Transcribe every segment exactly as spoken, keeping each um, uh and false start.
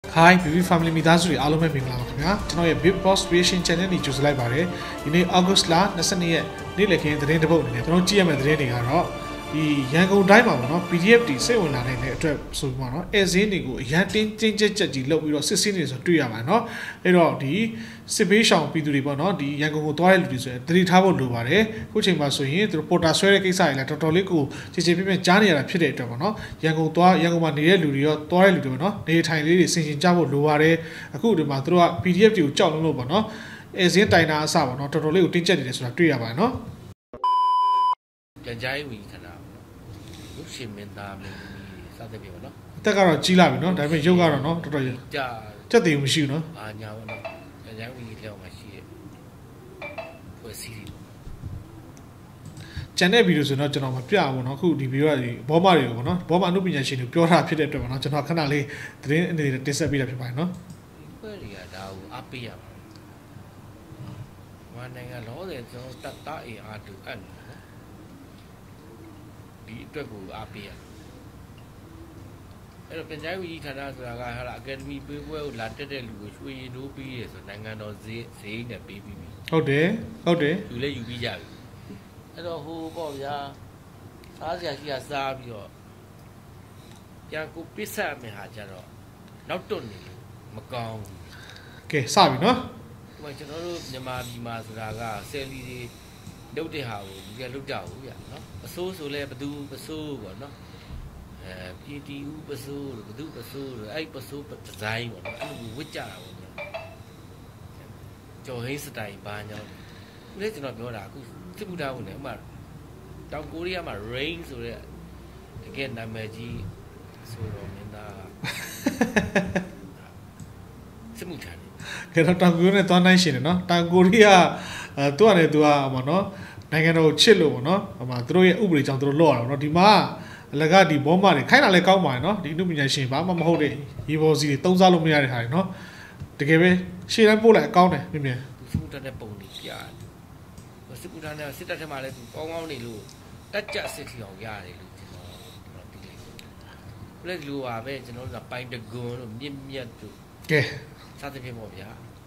Hi, B B Family မိသားစုတွေအားလုံးပဲမင်္ဂလာပါခင်ဗျာကျွန်တော်ရဲ့ Big Boss Creation Channel ကိုကြိုဆိုလိုက်ပါတယ်ဒီနေ့ August လtwenty-secondရက်နေ့လည်ခင်းသတင်းတစ်ပုဒ်အနေနဲ့ကျွန်တော်ကြည့်ရမယ့်သတင်းတွေကတော့ဒီရန်ကုန်တိုင်းမှာပေါ့နော် P D F တွေစိတ်ဝင်လာနေတဲ့အတွက်ဆိုပြီးတော့နော်အဲဇင်းတွေကိုအရန်တင်းတင်းကြက်ကြက်ကြီးလုပ်ပြီးတော့စစ်စင်းနေဆိုတွေ့ရပါတယ်နော်အဲ့တော့ဒီစစ်ဘေးရှောင်ပြည်သူတွေပေါ့နော်ဒီရန်ကုန်ကိုသွားတဲ့လူတွေဆိုရင်တတိထားဖို့လိုပါတယ်ခုချိန်မှာဆိုရင်သူတို့ပေါ်တာဆွဲတဲ့ကိစ္စတွေလည်းတော်တော်လေးကိုခြေခြေပြည့်ပြည့်ကြားနေရတာဖြစ်တဲ့အတွက်ပေါ့နော်ရန်ကုန်သွားရန်ကုန်မှာနေတဲ့လူတွေရောသွားတဲ့လူတွေပေါ့နော်နေထိုင်လေးတွေဆင်ခြင်ကြဖို့လိုပါတယ်အခုဒီမှာသူတို့က P D F တွေကိုကြောက်လို့ပေါ့နော်အဲဇင်းတိုင်တာအစပေါ့နော်တော်တော်လေးကိုတင်းကျပ်နေတယ်ဆိုတာတွေ့ရပါတယ်နော်ကြကြိုင်းဝင်ခဏရုပ်ရှင်မင်းသားမင်းစသဖြင့်ပေါ့နော်အသက်ကတော့ကြီးလာပြီနော်ဒါပေမဲ့ရုပ်ကတော့နော်တော်တော်ကြာကြက်တည်မရှိဘူးနော်အာညာပေါ့နော်ကြကြိုင်းဝင်ထဲမှာရှိရဲ့ဖွဲ့စည်းတယ်ကျန်တဲ့ဗီဒီယိုဆိုတော့ကျွန်တော်မပြဘူးနော်အခုဒီဗီဒီယိုကဒီဘောမတွေကိုပေါ့နော်ဘောမအမှုပညာရှင်တွေပြောတာဖြစ်တဲ့အတွက်ပေါ့နော်ကျွန်တော်ခဏလေးသတင်းအနေနဲ့တင်ဆက်ပေးတာဖြစ်ပါတယ်နော်ဖွဲ့တွေကဒါကိုအားပေးရမှာဝန်နိုင်ငံလောတယ်ကျွန်တော်တတ်တာအင်အားတူအပ်ဒီအတွက်ကိုအားပေးရအဲ့တော့ပြန်ကြားရေးဌာနဆိုတာကဟာအကယ်ဒမီပေးပွဲကိုလာတက်တဲ့လူကိုရွှေရင်တို့ပေးရဆိုနိုင်ငံတော်ဈေးဈေးနဲ့ပေးပြီးပြီဟုတ်တယ်ဟုတ်တယ်ယူလဲယူပြီးကြပြီအဲ့တော့ဟိုပေါ့ဗျာစားစရာရှိတာစားပြီးတော့ပြန်ကိုပစ်ဆက်မယ်ဟာကြတော့နောက်တွန့်နေမကောင်းဘူးကဲစပြီနော်ဟိုကျွန်တော်တို့မြန်မာပြည်မှာဆိုတာကဆယ်လီတွေလုတ်တဲ့ဟာကိုဒီကလုတ်ကြဘူးဗျာနော်အစိုးဆိုလဲဘသူပစိုးပေါ့နော်အဲပြည်တီဦးပစိုးလို့ဘသူပစိုးလို့အဲ့ပစိုးဒီဇိုင်းပေါ့နော်အဲ့လိုဝစ်ကြတာပေါ့နော်ကျော်ဟိန်းစတိုင်ဘာညောင်းဒီကျွန်တော်ပြောတာအခုစစ်မှုသားဝင်တယ်ဥမာတောင်ကိုရီးယားမှာ Rain ဆိုတဲ့တကယ်နာမည်ကြီးဆိုတော့မင်းသားစစ်မှုသားကဲတော့တောင်ကိုရီးယားနဲ့သွားနိုင်ရှင်တယ်နော်တောင်ကိုရီးယားအဲသူကလည်းသူကဟိုနော်နိုင်ငံတော်ချစ်လို့ပေါ့နော်ဟိုမှာသူတို့ရဲ့ဥပဒေကြောင့်သူတို့လော့ရတာပေါ့နော်ဒီမှာအလကဒီဘောမတွေခိုင်းတာလည်းကောင်းပါတယ်နော်ဒီအမှုပညာရှင်ဘာမှမဟုတ်တဲ့ရေဘော်စီတွေတုံးစားလို့မရတဲ့ဟာတွေနော်တကယ်ပဲရှေ့တိုင်းပို့လိုက်အကောင်းတယ်မြင်မြင်စစ်မှုထမ်းတဲ့ပုံတွေပြရတယ်စစ်မှုထမ်းတဲ့စစ်တပ်ထဲမှာလည်းသူကောင်းကောင်းနေလို့တက်ကြစစ်ထီအောင်ရတယ်လို့ကျွန်တော်ကျွန်တော်သိလိုက်ဘယ်လိုပါပဲကျွန်တော်တို့ကပိုင်တကွန်တို့မြင့်မြတ်တို့ကဲစသဖြင့်ပေါ့ဗျာ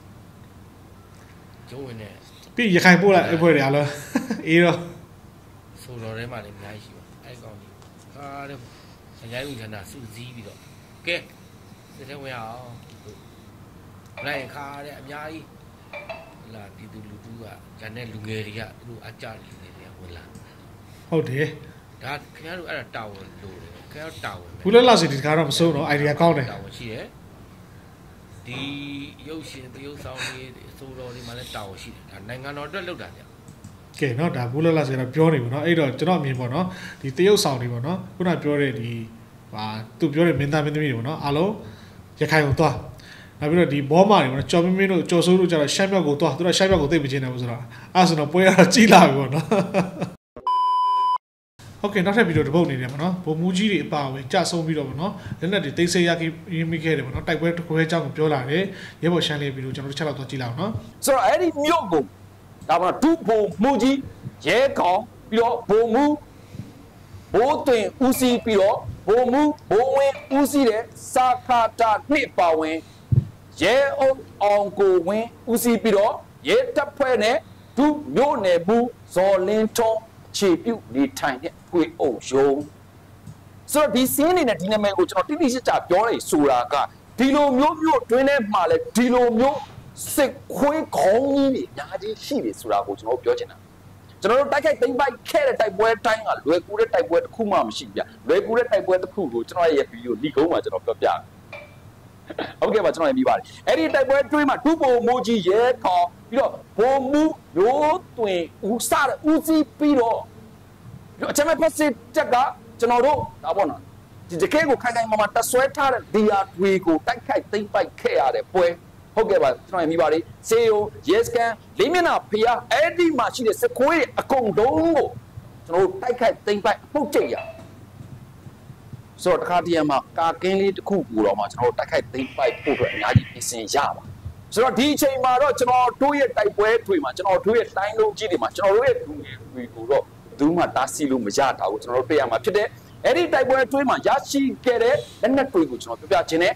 ကျုံးဝင်နေပြီးရခိုင်ပို့လိုက်အဖွဲတွေအားလုံးအေးတော့ဆိုတော်ထဲမှာလည်းအများကြီးရှိပါအဲ့ကောင်ကြီးဟာတဲ့အရိုင်းဦးဌာနစုစည်းပြီးတော့ကဲစစ်ထဲဝင်အောင်လိုက်ခါတဲ့အများကြီးလာပြည်သူလူထုကဂျန်တဲ့လူငယ်တွေကသူတို့အကြလူငယ်တွေကဝင်လာဟုတ်တယ်ဒါခင်ဗျားတို့အဲ့ဒါတာဝန်လို့တယ်ခင်ဗျားတို့တာဝန်ဘူးလည်းလာစီဒီကားတော့မစိုးတော့ idea ကောင်းတယ်တာဝန်ရှိတယ်ဒီရုပ်ရှင်တရုပ်ဆောင်လေးအစိုးရတွေမှာလည်းတာဝန်ရှိတယ်ဒါနိုင်ငံတော်အတွက်လုပ်တာကြကဲเนาะဒါဘူးလလဆိုတော့ပြောနေပြီเนาะအဲ့တော့ကျွန်တော်အမြင်ပေါ့เนาะဒီတရုပ်ဆောင်တွေပေါ့เนาะခုနပြောတဲ့ဒီဟာသူပြောတဲ့မင်းသားမင်းသမီးတွေပေါ့เนาะအားလုံးရခိုင်ကိုသွားနောက်ပြီးတော့ဒီဘောမာတွေပေါ့เนาะကြော်မင်းမင်းတို့ကြော်စိုးတို့ကျတော့ရှမ်းမြောက်ကိုသွားသူတို့ရှမ်းမြောက်ကိုသိပ်မချင်းတယ်ဘူးဆိုတော့အဲ့ဆိုတော့ပွဲရတော့ကြီးလာပြီပေါ့เนาะโอเคနောက်ထပ်ဗီဒီယိုတစ်ပုဒ်နေတယ်ပေါ့နော်ဗိုလ်မှူးကြီးတွေအပါအဝင်ကြဆုံးပြီးတော့ပေါ့နော်လက်နက်တွေတိတ်ဆိတ်ရခဲ့မိခဲ့တယ်ပေါ့နော်တိုက်ပွဲတစ်ခွဲအကြောင်းကိုပြောလာတယ်ရဲဘော်ရှမ်းလေးဗီဒီယိုကျွန်တော်တို့ချက်လောက်တော့ကြည့်လောက်နော်ဆိုတော့အဲ့ဒီမြို့ကိုဒါမှဒုဗိုလ်မှူးကြီးရဲကောင်ပြီးတော့ဗိုလ်မှူးဘိုးတွင်ဦးစီးပြီးတော့ဗိုလ်မှူးဘိုးဝင်းဦးစီးတဲ့စာခါတာနှစ်ပါဝင်ရဲအုပ်အောင်ကိုဝင်းဦးစီးပြီးတော့ရဲတပ်ဖွဲ့နဲ့ဒုမြို့နယ်ဘူးဇော်လင်းထွန်းခြေပြုတ်နေထိုင်တဲ့ဖွေအုပ်ရုံးဆိုတော့ဒီစင်းနေတဲ့ဒီနာမည်ကိုကျွန်တော်တိတိကျကျပြောနေဆိုတာကဒီလိုမျိုးမျိုးတွင်းထဲမှာလဲဒီလိုမျိုးစစ်ခွေးခေါင်းကြီးတွေအများကြီးရှိတယ်ဆိုတာကိုကျွန်တော်ပြောချင်တာကျွန်တော်တို့တိုက်ခိုက်သိမ်းပိုက်ခဲ့တဲ့တိုက်ပွဲတိုင်းကလွယ်ကူတဲ့တိုက်ပွဲတစ်ခုမှမရှိပြလွယ်ကူတဲ့တိုက်ပွဲတစ်ခုကိုကျွန်တော်ရဲ့ဗီဒီယိုလီကုန်းမှာကျွန်တော်ပြောပြဟုတ်ကဲ့ပါကျွန်တော်ရပြီးပါတယ်အဲ့ဒီတိုက်ပွဲတွင်းမှာဒုဗိုလ်မှူးကြီးရဲခေါ်ပြီးတော့ဗိုလ်မှူးရိုးတွင်ဦးစားဦးစီးပြီးတော့အချက်မဲ့ဖက်စစ်တက်ကကျွန်တော်တို့ဒါပေါ့နော်ဒီတကယ်ကိုခိုင်ခိုင်မာမာတဆွဲထားတဲ့ဒီယာတွေကိုတိုက်ခိုက်သိမ်းပိုက်ခဲ့ရတဲ့ပွဲဟုတ်ကဲ့ပါကျွန်တော်ရပြီးပါတယ်စေယိုရဲစကန်လေးမျက်နှာဖျားအဲ့ဒီမှာရှိတဲ့စခွေးအကုန်လုံးကိုကျွန်တော်တို့တိုက်ခိုက်သိမ်းပိုက်ပုတ်ကျိတ်ရဆိုတော့တခါတည်းမှာကာကင်းလေးတစ်ခုကိုတော့မှကျွန်တော်တို့တိုက်ခိုက်သိမ်းပိုက်ဖို့အတွက်အများကြီးပြင်ဆင်ရပါဆိုတော့ဒီအချိန်မှာတော့ကျွန်တော်တို့ရဲ့တိုက်ပွဲတွေမှာကျွန်တော်တို့ရဲ့တိုင်းလုံးကြီးတွေမှာကျွန်တော်တို့ရဲ့လူငယ်တွေကိုတော့ဘူးမှတားဆီးလို့မရတာကိုကျွန်တော်တို့တွေ့ရမှာဖြစ်တယ်အဲ့ဒီတိုက်ပွဲအတွင်းမှာရရှိခဲ့တဲ့လက်နက်တွေကိုကျွန်တော်ပြပြခြင်းနဲ့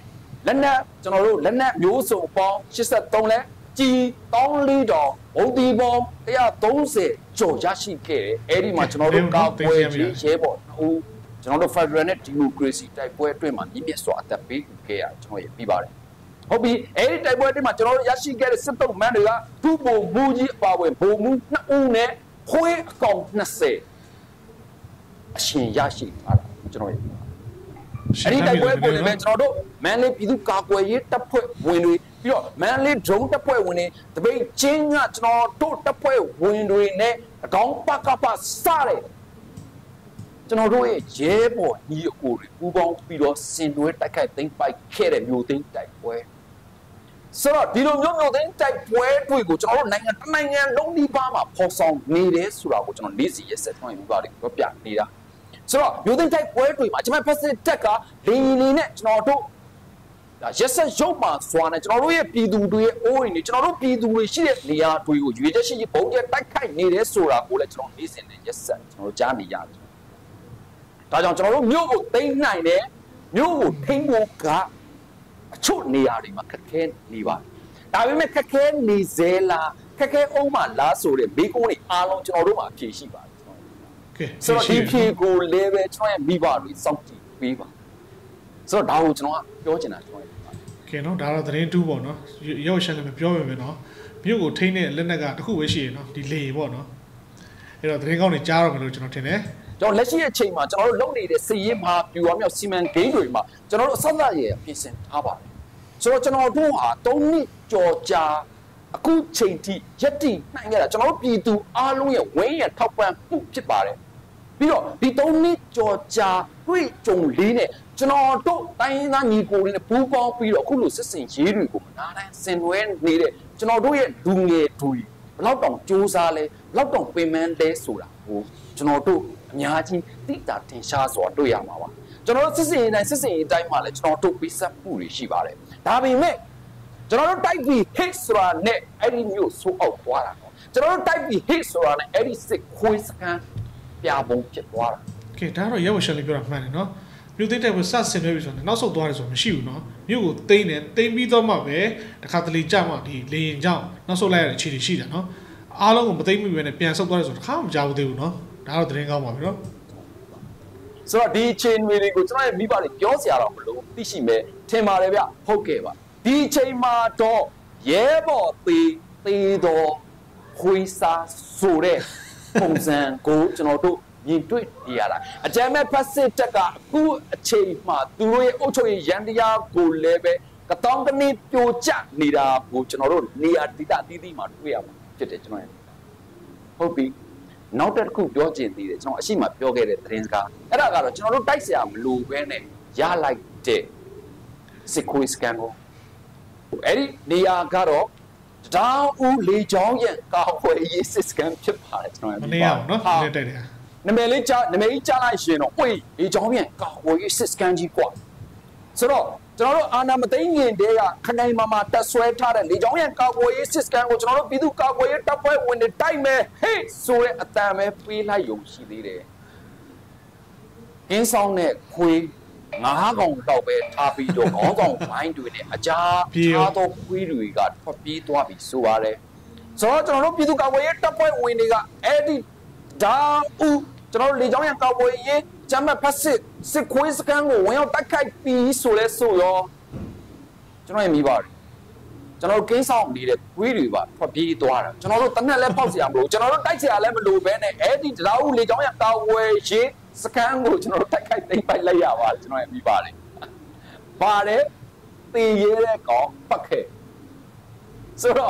လက်နက်ကျွန်တော်တို့လက်နက်မျိုးစုံပေါင်းeighty-threeလဲကြီးthirty-fourတောင်ဘုံဒီပေါင်းone thirtyကျော်ရရှိခဲ့တယ်အဲ့ဒီမှာကျွန်တော်တို့ကာကွယ်ရေးရဲဘော်ဟိုကျွန်တော်တို့ Federal နဲ့ Democracy တိုက်ပွဲအတွင်းမှာမြင့်မြတ်စွာအသက်ပေးခဲ့ရကျွန်တော်ရပြီးပါတယ်ဟုတ်ပြီအဲ့ဒီတိုက်ပွဲအတွင်းမှာကျွန်တော်တို့ရရှိခဲ့တဲ့စစ်တုံးမန်းတွေကသူ့ဘုံမူကြီးအပါဝင်ဘုံမူနှစ်ဦးနဲ့ခွေးအကောင်twentyအရှင်ရရှိထားတာကျွန်တော်ရအဲ့ဒီတိုက်ပွဲကိုလည်းကျွန်တော်တို့မန်လေးပြည်သူ့ကာကွယ်ရေးတပ်ဖွဲ့ဝင်တွေပြီးတော့မန်လေး drone တပ်ဖွဲ့ဝင်တွေတပိတ်ချင်းကကျွန်တော်တို့တပ်ဖွဲ့ဝင်တွေနဲ့အကောင်ပကပစတဲ့ကျွန်တော်တို့ရဲ့ရဲဘော်ညီအကိုတွေပူးပေါင်းပြီးတော့စင်တွဲတိုက်ခိုက်သိမ်းပိုက်ခဲ့တဲ့မျိုးသိမ်းတိုက်ပွဲဆိုတော့ဒီလိုမျိုးမျိုးသိမ်းတိုက်ပွဲတွေကိုကျွန်တော်တို့နိုင်ငံတစ်နိုင်ငံလုံးဒီပါမှာပေါ်ဆောင်နေတယ်ဆိုတာကိုကျွန်တော်နေ့စီရက်ဆက်ထွန်းပြီးပါတယ်ပြောပြနေတာဆိုတော့မျိုးသိမ်းတိုက်ပွဲတွေမှာကျွန်မဖက်စစ်တက်ကလင်းလင်းနဲ့ကျွန်တော်တို့ဒါရက်ဆက်ရုပ်မှာစွာနဲ့ကျွန်တော်တို့ရဲ့ပြည်သူတွေရဲ့အိုးအိမ်တွေကျွန်တော်တို့ပြည်သူတွေရှိတဲ့နေရာတွေကိုရွေချက်ရှိဘုံကျတိုက်ခိုက်နေတယ်ဆိုတာကိုလည်းကျွန်တော်နေ့စဉ်နဲ့ရက်ဆက်ကျွန်တော်ကြားနေရတယ်ဒါကြောင့်ကျွန်တော်တို့မြို့ကိုသိမ်းနိုင်တယ်မြို့ကိုထိန်းဖို့ကအချို့နေရာတွေမှာခက်ခဲနေပါတယ်ဒါပေမဲ့ခက်ခဲနေစေလားခက်ခဲအောင်မှလားဆိုတဲ့မိကုန်းတွေအားလုံးကျွန်တော်တို့မှာအဖြေရှိပါတယ်ကျွန်တော်ကဲဆိုတော့ဒီဖြေကိုလည်းပဲကျွန်တော်ရဲ့မိဘတွေစောင့်ကြည့်ပေးပါဆိုတော့ဒါကိုကျွန်တော်ကပြောချင်တာကျွန်တော်ကဲနော်ဒါတော့သတင်းတူးပေါ့နော်ရောက်ရှက်လည်းမပြောပဲပဲနော်မြို့ကိုထိန်းတဲ့လက်နက်ကတစ်ခုပဲရှိရနော်ဒီလေပေါ့နော်အဲ့တော့သတင်းကောင်းတွေကြားတော့မယ်လို့ကျွန်တော်ထင်တယ်ကျွန်တော်လက်ရှိအချိန်မှာကျွန်တော်တို့လုပ်နေတဲ့စီရင်မှာပြူအောင်မြောက်စီမံကိန်းတွေမှာကျွန်တော်တို့အဆက်အရဲ့ပြင်ဆင်ထားပါတယ်ဆိုတော့ကျွန်တော်တို့ဟာthreeနှစ်ကြော်ကြာအခုချိန်ထိရက်တိနိုင်ခဲ့တာကျွန်တော်တို့ပြည်သူအားလုံးရဲ့ဝင်းရထောက်ပံ့မှုဖြစ်ပါတယ်ပြီးတော့ဒီthreeနှစ်ကြော်ကြာတွေ့ကြုံလေးနဲ့ကျွန်တော်တို့တိုင်းရင်းသားညီကိုတွေနဲ့ပူးပေါင်းပြီးတော့အခုလိုစစ်စင်ရေးတွေကိုမနာတိုင်းဆင်နွှဲနေတဲ့ကျွန်တော်တို့ရဲ့လူငယ်တွေဘလောက်တောင်စူးစမ်းလဲဘလောက်တောင်ပင်ပန်းလဲဆိုတာကိုကျွန်တော်တို့အများကြီးသိတာထင်ရှားစွာတွေ့ရမှာပါကျွန်တော်တို့စစ်စင်ရေးတိုင်းစစ်စင်ရေးတိုင်းမှာလည်းကျွန်တော်တို့ပေးဆက်မှုတွေရှိပါတယ်ဒါပေမဲ့ကျွန်တော်တို့တိုက်ပြီး hit ဆိုတာနဲ့အဲ့ဒီမျိုးဆိုးအောက်သွားတာနော်ကျွန်တော်တို့တိုက်ပြီး hit ဆိုတာနဲ့အဲ့ဒီစစ်ခွေးစကန်ပြပုံဖြစ်သွားတာကဲဒါတော့ရဲဝရှယ်လေးပြောတာမှန်တယ်နော်မြို့သိမ်းတဲ့ဘက်ဆက်ဆင်နေပြီဆိုတော့နောက်ဆုတ်သွားတယ်ဆိုမရှိဘူးနော်မြို့ကိုသိမ်းတယ်သိမ်းပြီးတော့မှပဲတခါတလေကြမှဒီလေရင်ကြောင့်နောက်ဆုတ်လိုက်ရတဲ့အခြေအနေရှိတယ်နော်အားလုံးကိုမသိမ်းမိပဲနဲ့ပြန်ဆုတ်သွားတယ်ဆိုတော့တခါမှမကြောက်သေးဘူးနော်ဒါတော့သတင်းကောင်းပါပြီနော်ဆိုတော့ဒီ chain တွေကိုကျွန်တော်ရဲ့မိဘတွေပြောစရာတော့မလိုသိရှိမယ်ထင်ပါတယ်ဗျဟုတ်ကဲ့ပါဒီ chain မှာတော့ရဲဘော်သေးသေးတော့ခွေးစားဆိုတဲ့ပုံစံကိုကျွန်တော်တို့မြင်တွေ့နေရတာအကြမ်းမဲ့ဖက်စစ်တက်ကအခုအချိန်မှာသူတို့ရဲ့အုပ်ချုပ်ရေးရန်တရားကိုလည်းပဲကတောင်းကနေပြိုကျနေတာကိုကျွန်တော်တို့နေရာဒေသအသီးသီးမှာတွေ့ရမှာဖြစ်တယ်ကျွန်တော်ရဲ့ဟုတ်ပြီနောက်တစ်ခုပြောချင်သေးတယ်ကျွန်တော်အရှိမပြောခဲ့တဲ့သတင်းစကားအဲ့ဒါကတော့ကျွန်တော်တို့တိုက်ဆရာမလိုဘဲနဲ့ရလိုက်တဲ့စစ်ခွေးစကန်ကိုအဲ့ဒီနေရာကတော့တောင်ဦးလေချောင်းရဲ့ကာဝယ်ရေးစစ်စကန်ဖြစ်ပါတယ်ကျွန်တော်မနေရအောင်နော်လက်တိုက်တယ်နမယ်လေးကြားနမယ်ကြီးကြားလိုက်ရှင်တော့ဝေးလေချောင်းရဲ့ကာဝယ်ရေးစစ်စကန်ကြီးกว่าဆိုတော့ကျွန်တော်တို့အာနာမသိငင်တဲကခနိုင်မာမာတက်ဆွဲထားတဲ့လေချောင်းရဲ့ကာကွယ်ရေးစစ်စကန်ကိုကျွန်တော်တို့ပြည်သူကာကွယ်ရေးတပ်ဖွဲ့ဝင်တွေတိုက်မယ်ဟေးဆိုတဲ့အတန်ပဲပေးလိုက်ရုံရှိသေးတယ်။အင်းဆောင်တဲ့ခွေးငါးကောင်တော့ပဲထားပြီးတော့ခေါင်းဆောင်ဘိုင်းတွေနဲ့အကြားထားသောခွေးတွေကထွက်ပြေးသွားပြီဆိုပါတယ်။ဆိုတော့ကျွန်တော်တို့ပြည်သူကာကွယ်ရေးတပ်ဖွဲ့ဝင်တွေကအဲ့ဒီဒါဦးကျွန်တော်တို့လေချောင်းရဲ့ကာကွယ်ရေးကျမ်းဖတ်စစ်စစ်ခွေးစကန်ကိုဝင်ရောက်တိုက်ခိုက်ပြီးဆိုလဲဆိုရောကျွန်တော်ရဲ့မိပါတယ်ကျွန်တော်တို့ကိန်းဆောင်နေတဲ့ခွေးတွေပါထွက်ပြေးသွားတာကျွန်တော်တို့တနက်လဲပေါက်เสียမလို့ကျွန်တော်တို့တိုက်เสียလဲမလို့ပဲနဲ့အဲ့ဒီတရားဥလေချောင်းရဲ့ကာဝယ်ရေးစကန်ကိုကျွန်တော်တို့တိုက်ခိုက်သိမ်းပိုက်လိုက်ရပါတယ်ကျွန်တော်ရဲ့မိပါတယ်ပါတယ်တေးရဲတဲ့ကောင်ပတ်ခဲ့ဆိုတော့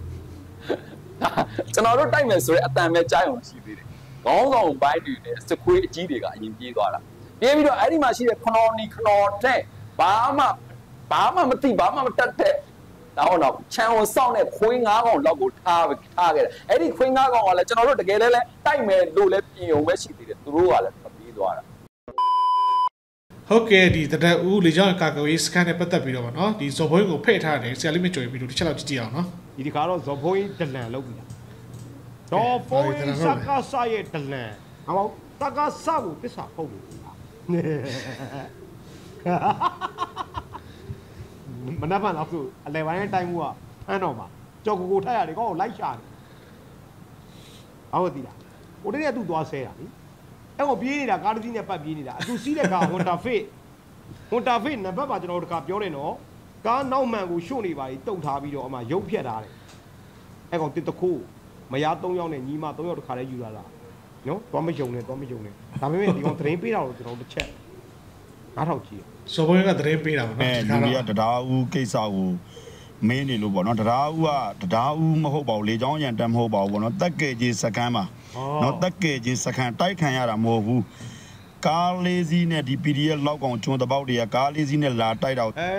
ကျွန်တော်တို့တိုက်မယ်ဆိုရဲအတန်ပဲကြားရုံရှိသေးတယ်ခေါင်းဆောင်ဘိုင်းတွေနဲ့စခွေးအကြီးတွေကအရင်ပြေးသွားတာပြေးပြီးတော့အဲ့ဒီမှာရှိတဲ့ခနော်နီခနော်တဲ့ဘာမှဘာမှမသိဘာမှမတတ်တဲ့ဒါတော့တော့ချမ်းဝန်စောင့်တဲ့ခွေးငါးကောင်လောက်ကိုထားထားခဲ့တယ်အဲ့ဒီခွေးငါးကောင်ကလည်းကျွန်တော်တို့တကယ်လည်းလဲတိုက်မယ်လို့လည်းပြင်ုံပဲရှိသေးတယ်သူတို့ကလည်းပြေးသွားတာဟုတ်ကဲ့ဒီတရက်ဦးလေကြောင်းကာကွယ်ရေးစကန်နဲ့ပတ်သက်ပြီးတော့ဗောနော်ဒီဇော်ဘွိုင်းကိုဖဲ့ထားတယ်ဆရာလေးမကြွယ်ပြီးတော့တစ်ချက်လောက်ကြည့်ကြည့်အောင်နော်ဒီဒီကတော့ဇော်ဘွိုင်းဒလန်လောက်ပြီဇော်ဘွိုင်းစကားဆရဲ့ဒလန်ဟောတကားဆကိုပစ္စာပုတ်လို့ဒမနှက်ဖန်တော့ဆိုအလဲပိုင်းတိုင်းမှုကဖမ်းတော့မှာကြော်ကိုကိုထက်ရတယ်ကောလိုက်ရှာတယ်ဟုတ်သည်လားကိုတည်းကသူ့သွားဆဲတာလေအဲ့ကိုပြေးနေတာကားတစ်စီးနဲ့ပတ်ပြေးနေတာအသူစီးတဲ့ကား Honda Fit Honda Fit နံပါတ်ပါကျွန်တော်တို့တခါပြောတယ်နော်ကားနောက်မှန်ကိုရှို့နေပါလေတုတ်ထားပြီးတော့အမှရုပ်ဖြတ်ထားတယ်အဲ့ကောင်တစ်တခိုးမရသုံးယောက်နဲ့ညီမသုံးယောက်တခါလဲယူလာတာနော်သွားမယုံနဲ့သွားမယုံနဲ့ဒါပေမဲ့ဒီကောင်သတင်းပေးတာကိုကျွန်တော်တစ်ချက်နားထောင်ကြည့်စောဘုံကသတင်းပေးတာပါနော်လူတွေကတရားဦးကိစ္စကိုမင်းနေလို့ပေါ့နော်တရားဦးကတရားဦးမဟုတ်ပါဘူးလေချောင်းရံတမ်းမဟုတ်ပါဘူးပေါ့နော်တက်ကဲကြီးစကန်မှာနော်တက်ကဲကြီးစကန်တိုက်ခံရတာမဟုတ်ဘူးကားလေးစီးနဲ့ဒီ ပီ ဒီ အက်ဖ် လောက်ကောင်ကျွန်းတပေါက်တွေကကားလေးစီးနဲ့လာတိုက်တော့အဲ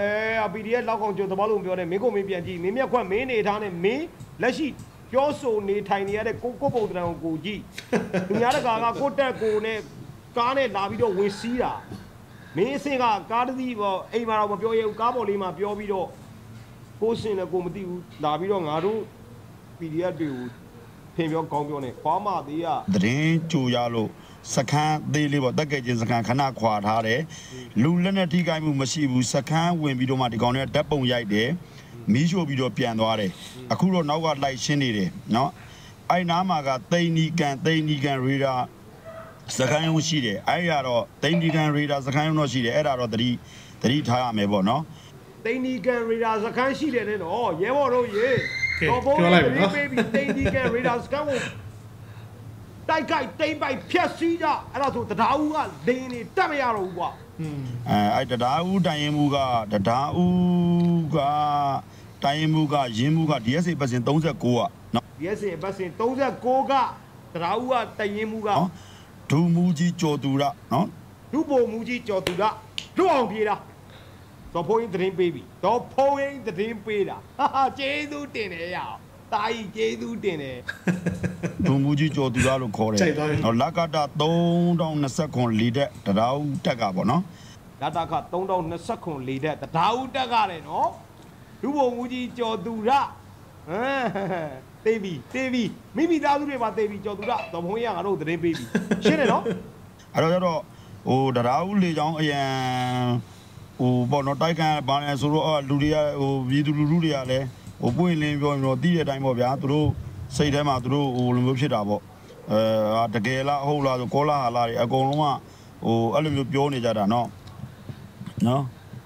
ပီ ဒီ အက်ဖ် လောက်ကောင်ကျွန်းတပေါက်လို့ပြောတယ်မင်းကိုမင်းပြန်ကြည့်မင်းမြက်ခွက်မင်းနေထားနဲ့မင်းလက်ရှိပြောဆိုနေထိုင်နေရတဲ့ကိုကိုပုံတံကိုကြည့်သူများတကာကကိုတက်ကိုနဲ့ကားနဲ့လာပြီးတော့ဝင်စီးတာမင်းအစင်ကကားတစ်စီးပေါ့အိမ်မှာတော့မပြောရဘူးကားပေါ်လေးမှာပြောပြီးတော့ကိုစင်လည်းကိုမသိဘူးလာပြီးတော့ငါတို့ ပီ ဒီ အက်ဖ် တွေကိုဖင်ပြောကောင်းပြောနေခွာမသေးရသတင်းကြိုရလို့စခန်းသေးလေးပေါ့တက်ကဲချင်းစခန်းခဏခွာထားတယ်လူလက်နဲ့ထိခိုက်မှုမရှိဘူးစခန်းဝင်ပြီးတော့မှဒီကောင်နဲ့ဓာတ်ပုံရိုက်တယ်မီးရှို့ပြီးတော့ပြန်သွားတယ်အခုတော့နောက်ကလိုက်ရှင်းနေတယ်နော်အဲ့နားမှာကသိန်းနီကန်သိန်းနီကန်ရေဒါစခန်းရုံးရှိတယ်အဲ့ရတော့သိန်းနီကန်ရေဒါစခန်းရုံးတော့ရှိတယ်အဲ့ဒါတော့တတိတတိထားရမယ်ပေါ့နော်သိန်းနီကန်ရေဒါစခန်းရှိတယ်တဲ့နော်ရဲဘော်တို့ရေတော့ဘုံလေးပေးပြီးသိန်းနီကန်ရေဒါစခန်းကိုတိုက်ခိုက်တိမ့်ပိုက်ဖြက်စီးကြအဲ့ဒါဆိုတရားဦးကလင်းနေတက်မရတော့ဘူးကွာအဲအဲ့တရားဦးတိုင်ရင်မှုကတရားဦးကတိုင်ရင်မှုကရင်းမှုက ဒီ အက်စ် အေ ပတ်စင်39ကနော်ဒီ အက်စ် အေ ပတ်စင်39ကတရားဦးကတိုင်ရင်မှုကဒူမူကြီးကျော်သူရနော်ဒူပုံမူကြီးကျော်သူရလွတ်အောင်ပြေးတာတော့ဖုန်းရင်သတင်းပေးပြီတော့ဖုန်းရင်သတင်းပေးတာဟာကျေးဇူးတင်တယ်ရအောင်တာကြီးကျေးဇူးတင်တယ်ဒူမူကြီးကျော်သူရလို့ခေါ်တယ်နော်လကတာသုံးထောင်နှစ်ဆယ်လီတက်တရားဦးတက်ကပေါ့နော်လတကသုံးထောင်နှစ်ဆယ်လီတက်တရားဦးတက်ရတယ်နော်ဒူပုံမူကြီးကျော်သူရဟမ်တေးပြီတေးပြီမိမိသားစုတွေမှာတေးပြီကျော်သူရတော့ဘုန်းကြီးကငါတို့သတင်းပေးပြီရှင်းတယ်နော်အဲ့တော့ကျတော့ဟိုတရားဦးလေချောင်းအရန်ဟိုပေါ့နော်တိုက်ကန်ဘာလဲဆိုတော့လူတွေကဟိုပြည်သူလူထုတွေကလည်းဟိုပွင့်လင်းပြောတော့တီးတဲ့အတိုင်းပေါ့ဗျာသူတို့စိတ်ထဲမှာသူတို့ဟိုလိုမျိုးဖြစ်တာပေါ့အဲတကယ်လားဟုတ်လားဆိုကောလာဟာလာတွေအကုန်လုံးကဟိုအဲ့လိုမျိုးပြောနေကြတာเนาะနော်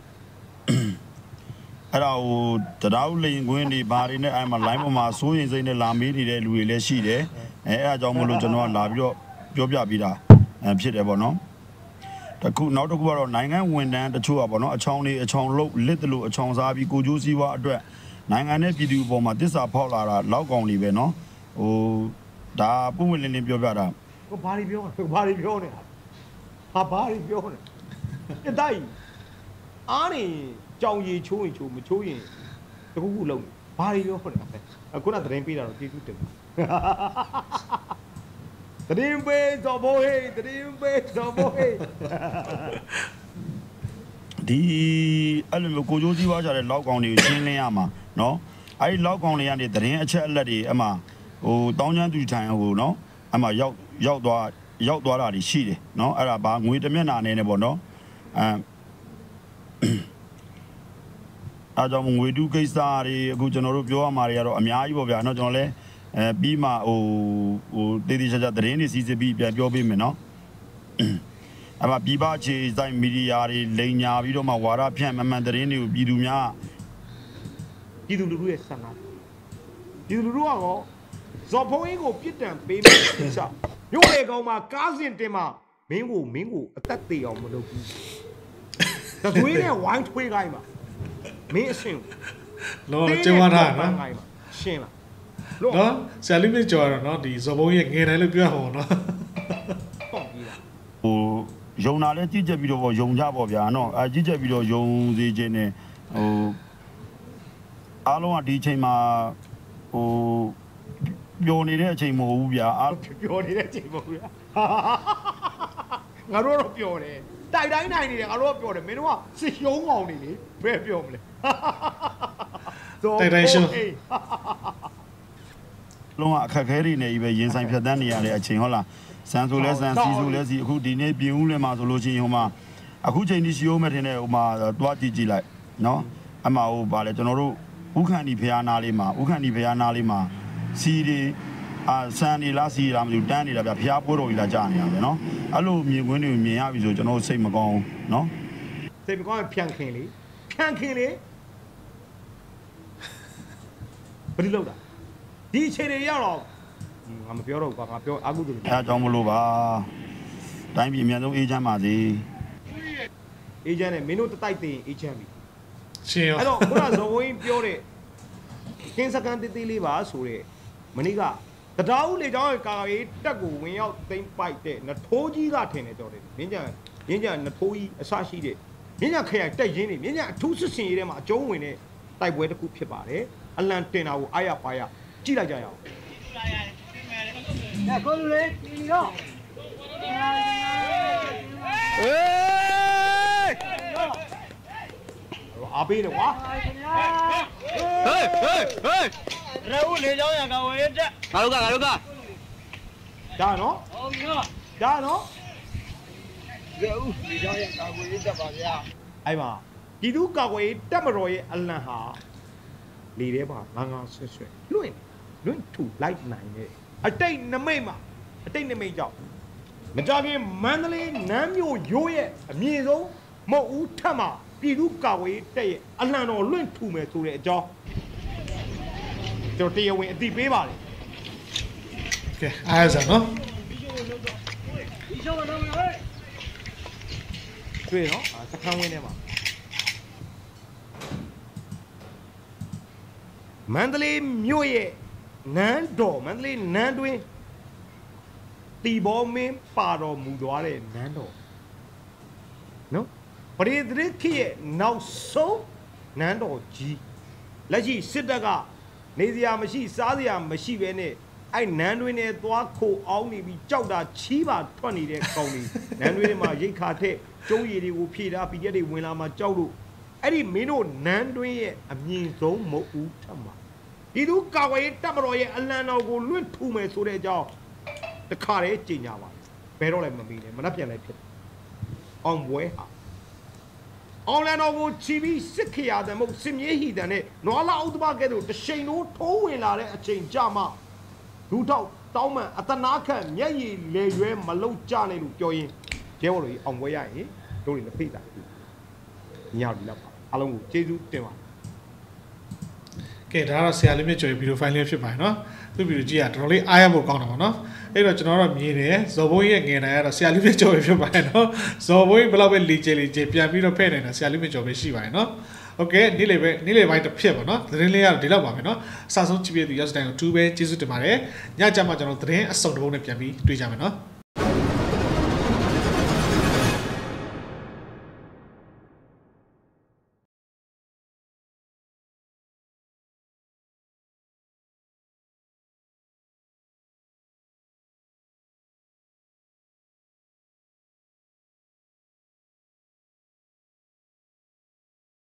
အဲ့ဒါဟိုတရားဦးလိန်ခွင်းတွေဘာတွေနဲ့အဲ့မှာ line ပေါ်မှာစိုးရင်စိတ်နဲ့လာမေးနေတဲ့လူတွေလည်းရှိတယ်အဲအဲ့အကြောင်းမလို့ကျွန်တော်ကလာပြီးတော့ပြောပြပြီးတာဖြစ်တယ်ပေါ့နော်တခုနောက်တစ်ခုကတော့နိုင်ငံဝန်ထမ်းတချို့อ่ะပေါ့နော်အချောင်းလေးအချောင်းလုံးလစ်တလို့အချောင်းစားပြီးကိုကျိုးစည်းဝါအတွက်နိုင်ငံနဲ့ပြည်သူပေါ်မှာတစ္ဆာဖောက်လာတာလောက်ကောင်လေးပဲเนาะဟိုဒါပုံဝင်လင်းလင်းပြောပြတာကိုဘာတွေပြောဘာတွေပြောနေတာဟာဘာတွေပြောနေတတိုက်အားနေကြောင်ရီချိုးရင်ချိုးမချိုးရင်တခုခုလုံးဘာတွေပြောနေတာပဲခုနသတင်းပေးတာတော့ကျေးဇူးတင်ပါသတင်းပေးတော့ဘိုးဟေးသတင်းပေးတော့ဘိုးဟေးဒီအဲ့လိုမျိုးကိုကျိုးကြီးွားကြတဲ့လောက်ကောင်တွေကိုရှင်းလင်းရမှာเนาะအဲ့ဒီလောက်ကောင်တွေကနေသတင်းအချက်အလက်တွေအမှဟိုတောင်းချမ်းသူထိုင်ဟိုเนาะအမှရောက်ရောက်သွားရောက်သွားတာတွေရှိတယ်เนาะအဲ့ဒါဘာငွေတစ်မျက်နှာနဲ့နဲ့ပေါ့เนาะအဲအားကြောင့်ငွေတူကိစ္စတွေအခုကျွန်တော်တို့ပြောရမှာတွေကတော့အများကြီးပေါ့ဗျာเนาะကျွန်တော်လည်းအဲပြီးမှဟိုဟိုတည်တည်ချာချာသတင်းတွေစီစစ်ပြီးပြန်ပြောပေးမယ်เนาะအမပြည်ပခြေဆိုင်မီဒီယာတွေလိန်ညာပြီးတော့မှဝါဒဖြန့်မမှန်သတင်းတွေကိုပြည်သူများပြည်သူလူထုရဲ့ဆန္ဒပြည်သူလူထုကတော့ဇော်ဖုံးကြီးကိုပြစ်ဒဏ်ပေးမယ်ကိစ္စမြို့လေကောင်မှာကားစင်တင်မှာမင်းကိုမင်းကိုအသက်သေးအောင်မလုပ်ဘူးတသွေးနဲ့ဝိုင်းထွေးခိုင်းပါမင်းအဆင်လောကျော်ထားနော်ရှင်းလားနော်ဆရာလေးပြကြော်ရတော့နော်ဒီဇော်ဘုံရဲ့ငယ်တိုင်းလို့ပြောရမှာနော်ပေါ့ပြီးတာဟိုယုံနာလဲကြည့်ချက်ပြီးတော့ယုံကြပေါ့ဗျာနော်အဲကြည့်ချက်ပြီးတော့ယုံစေခြင်းနဲ့ဟိုအားလုံးကဒီအချိန်မှာဟိုပျော်နေတဲ့အချိန်မဟုတ်ဘူးဗျာအားပျော်နေတဲ့အချိန်မဟုတ်ဘူးငါတို့တော့ပျော်တယ်တိုက်တိုင်းနိုင်နေတယ်ငါတို့ကပျော်တယ်မင်းတို့ကစစ်ရှုံးအောင်နေလေဘယ်ပျော်မလဲတိုက်တိုင်းရှုံးလုံးဝအခက်ခဲတွေနဲ့ကြီးပဲရင်ဆိုင်ဖြတ်တန်းနေရတဲ့အချိန်ဟုတ်လားစံဆိုလဲစံစီဆိုလဲစီအခုဒီနေ့ပြင်ဦးလဲမှာဆိုလို့ရှိရင်ဟိုမှာအခုချိန်ဒီရှိအောင်မဲ့ထင်တဲ့ဟိုမှာတွားကြည့်ကြည့်လိုက်နော်အမဟုတ်ပါလေကျွန်တော်တို့ဥခန္ဒီဖျားနာလေးမှာဥခန္ဒီဖျားနာလေးမှာစီတွေအာဆန်နေလားစီလားမသိဘူးတန်းနေတာဗျဖျားပွဲတော်ကြီးလာကြာနေရပဲเนาะအဲ့လိုမြင်ကွင်းတွေမြင်ရပြီဆိုကျွန်တော်စိတ်မကောင်းเนาะစိတ်မကောင်းဖြန့်ခင်လေဖြန့်ခင်လေဘယ်လိုလုပ်တာဒီအခြေအနေရောက်တော့ငါမပြောတော့ဘူးကွာငါပြောအာကုသူအဲအကြောင်းမလို့ပါတိုင်းပြည်အများဆုံးအေးချမ်းပါစေအေးချမ်းနဲ့မင်းတို့တတိုက်သိရင်အေးချမ်းပြီရှင်ရောအဲ့တော့ခုနဇော်ဝင်းပြောတဲ့ကင်းစကန်တေးသေးလေးပါဆိုတဲ့မနေ့ကတရားဦးလေကျောင်းရဲ့ကာရီတက်ကိုဝင်ရောက်သိမ်းပိုက်တဲ့နထိုးကြီးကထင်တယ်တော်တယ်မြင်းကြံမြင်းကြံနထိုးကြီးအဆရှိတဲ့မြင်းကြံခရိုင်တက်ရင်းနေမြင်းကြံအထူးစစ်စင်ရေးထဲမှာအကျုံးဝင်တဲ့တိုက်ပွဲတစ်ခုဖြစ်ပါတယ်အလံတင်တာကိုအားရပါရကြည့်လိုက်ကြရအောင်ကိုလူလေးဒီတော့ဟေးအားပေးတယ်ကွာဟေးဟေးဟေးရေဦးလေကြောင်းရံကဝေးတက်ငါတို့ကငါတို့ကဒါနော်ဟုတ်ပြီနော်ဒါနော်ရေဦးလေကြောင်းရံကဝေးတက်ပါဗျာအဲ့မှာပြည်သူ့ကာကွယ်ရေးတပ်မတော်ရဲ့အလံဟာလေထဲမှာငါးငါးဆွဲဆွဲလွင့်လွင့်ထူလိုက်နိုင်တဲ့အတိတ်နမိတ်မှာအတိတ်နမိတ်ကြောင့်မကြခင်မန္တလေးနန်းမြို့ရိုးရဲ့အမြင့်ဆုံးမဟုတ်ဦးထက်မှာပြည်သူ့ကာကွယ်ရေးတပ်ရဲ့အလံတော်လွင့်ထူမယ်ဆိုတဲ့အကြောင်းကျွန်တော်တရားဝင်အသိပေးပါတယ်ကဲအားရနော်တွေ့နော်စခန်းဝင်းထဲမှာမန္တလေးမြို့ရဲ့နန်းတော်မန္တလေးနန်းတွင်တီဘောမင်းပါတော်မူသွားတဲ့နန်းတော်နော်ပရိသတ်ခေရဲ့နောက်ဆုံးနန်းတော်ကြီးလက်ရှိစစ်တပ်ကနေစရာမရှိစားစရာမရှိပဲနဲ့အဲ့နန်းတွင်နဲ့သွားခိုအောင်နေပြီးကြောက်တာချီးပါထွက်နေတဲ့ကောင်တွေနန်းတွင်မှာရိတ်ခါထက်ကျုံးရည်တွေကိုဖြည့်ထားပြီးရက်တွေဝင်လာမှကြောက်လို့အဲ့ဒီမင်းတို့နန်းတွင်ရဲ့အမြင့်ဆုံးမဟုတ်ဦးထက်မှာဒီသူကာဝေးတပ်မတော်ရဲ့အလံတော်ကိုလွင့်ထူမယ်ဆိုတဲ့အကြောင်းတခါတည်းကြေညာပါတယ်ဘယ်တော့လည်းမမီနဲ့မနှက်ပြန်လည်းဖြစ်အောင်ပွဲဟာအောင်လန်တော်ကိုချီပြီးစစ်ခရာတဲ့မဟုတ်စင်မြေဟီတန်နဲ့နွားလာအုပ်တပကဲ့သို့တရှိန်တို့ထိုးဝင်လာတဲ့အချိန်ကြမှာဒူထောက်တောင်းမှန်အတနာခန့်မျက်ရည်လေရွဲမလုံကြနဲ့လို့ပြောရင်ကျဲဘော်လို့အောင်ပွဲရရင်တို့တွေလည်းဖိတ်တာညောက်ဒီလောက်ပါအားလုံးကိုကျေးဇူးတင်ပါကဲဒါကတော့ဆရာလေးမြင့်ကျော်ဗီဒီယိုဖိုင်လေးဖြစ်ပါတယ်နော်သူ့ဗီဒီယိုကြည့်ရတော်တော်လေးအားရဖို့ကောင်းတာပါနော်အဲ့တော့ကျွန်တော်တို့မြင်တယ်ဇော်ဘိုးရဲ့ငယ်နိုင်ကတော့ဆရာလေးမြင့်ကျော်ဖြစ်ပါတယ်နော်ဇော်ဘိုးဘယ်လောက်ပဲလီချေလီချေပြန်ပြီးတော့ဖဲ့နေတာဆရာလေးမြင့်ကျော်ပဲရှိပါတယ်နော်โอเคနေ့လေပဲနေ့လေပိုင်းတစ်ဖြစ်ပါနော်သတင်းလေးကတော့ဒီလောက်ပါပဲနော်အစဆုံးကြည့်ပြသူရောက်စတိုင်းကိုtwoပဲကျေးဇူးတင်ပါတယ်ညကြမှာကျွန်တော်သတင်းအစုံတစ်ပုဒ်နဲ့ပြန်ပြီးတွေ့ကြမယ်နော်